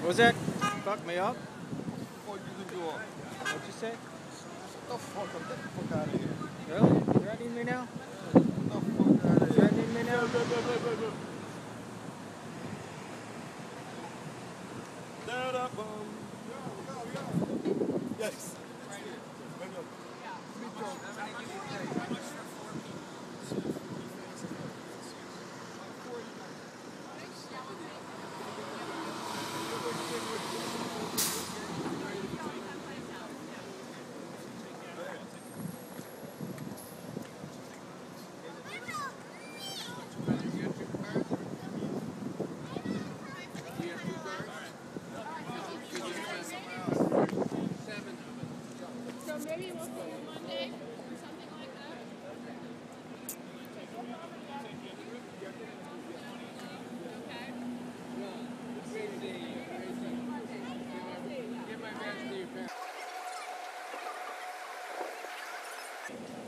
Was that? Fuck me up? What you do? What'd you say? Get the fuck up. Get the fuck out of here. Really? You threatening me now? Get the fuck out of here. Threatening me now? Yes. So maybe we'll see you Monday or something like that. Okay. Give my best to your parents.